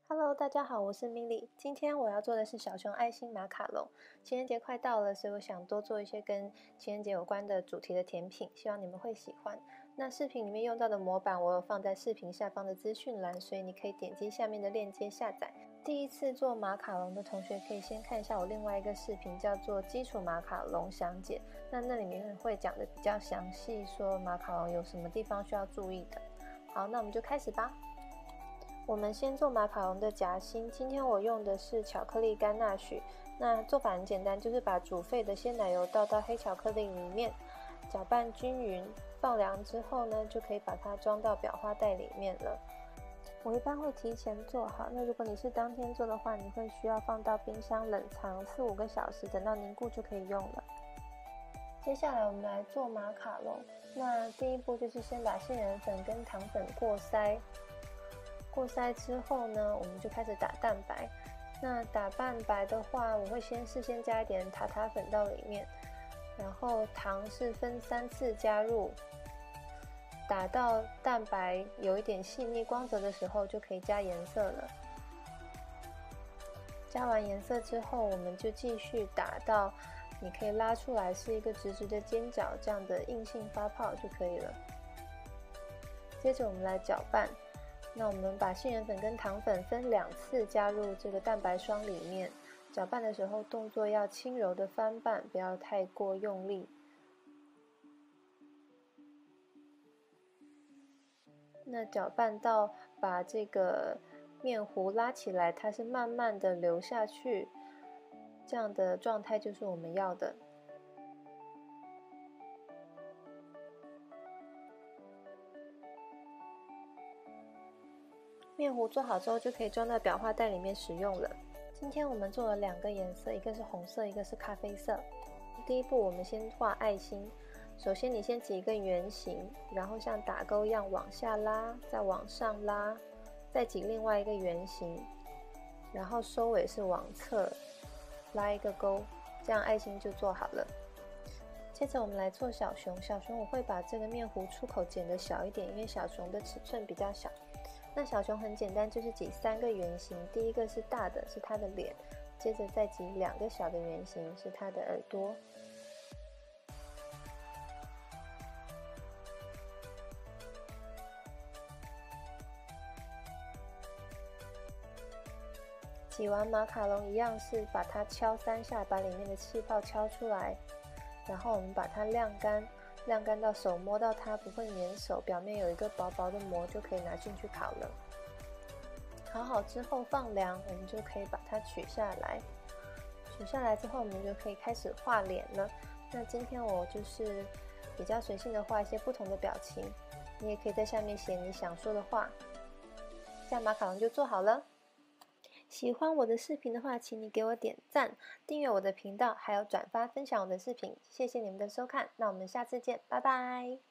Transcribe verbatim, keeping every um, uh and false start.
Hello，大家好，我是 Milly。今天我要做的是小熊爱心马卡龙。情人节快到了，所以我想多做一些跟情人节有关的主题的甜品，希望你们会喜欢。那视频里面用到的模板，我有放在视频下方的资讯栏，所以你可以点击下面的链接下载。第一次做马卡龙的同学可以先看一下我另外一个视频，叫做基础马卡龙详解。那那里面会讲的比较详细，说马卡龙有什么地方需要注意的。好，那我们就开始吧。我们先做马卡龙的夹心，今天我用的是巧克力甘纳许。那做法很简单，就是把煮沸的鲜奶油倒到黑巧克力里面，搅拌均匀，放凉之后呢，就可以把它装到裱花袋里面了。我一般会提前做好，那如果你是当天做的话，你会需要放到冰箱冷藏四五个小时，等到凝固就可以用了。接下来我们来做马卡龙，那第一步就是先把杏仁粉跟糖粉过筛。过筛之后呢，我们就开始打蛋白。那打蛋白的话，我会先事先加一点塔塔粉到里面，然后糖是分三次加入，打到蛋白有一点细腻光泽的时候，就可以加颜色了。加完颜色之后，我们就继续打到你可以拉出来是一个直直的尖角，这样的硬性发泡就可以了。接着我们来搅拌。那我们把杏仁粉跟糖粉分两次加入这个蛋白霜里面，搅拌的时候动作要轻柔的翻拌，不要太过用力。那搅拌到把这个面糊拉起来，它是慢慢的流下去，这样的状态就是我们要的。面糊做好之后就可以装到裱花袋里面使用了。今天我们做了两个颜色，一个是红色，一个是咖啡色。第一步我们先画爱心，首先你先挤一个圆形，然后像打勾一样往下拉，再往上拉，再挤另外一个圆形，然后收尾是往侧拉一个勾，这样爱心就做好了。接着我们来做小熊，小熊我会把这个面糊出口剪得小一点，因为小熊的尺寸比较小。那小熊很简单，就是挤三个圆形，第一个是大的，是它的脸，接着再挤两个小的圆形，是它的耳朵。挤完马卡龙一样是把它敲三下，把里面的气泡敲出来，然后我们把它晾干，晾干到手摸到它不会粘手，表面有一个薄薄的膜，就可以拿进去烤了。烤好之后放凉，我们就可以把它取下来。取下来之后，我们就可以开始画脸了。那今天我就是比较随性的画一些不同的表情，你也可以在下面写你想说的话。这样马卡龙就做好了。喜欢我的视频的话，请你给我点赞，订阅我的频道，还有转发分享我的视频。谢谢你们的收看，那我们下次见，拜拜。